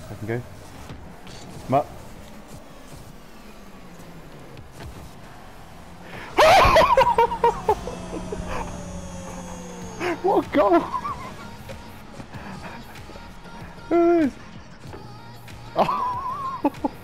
I can go. Come up. What a goal! Oh.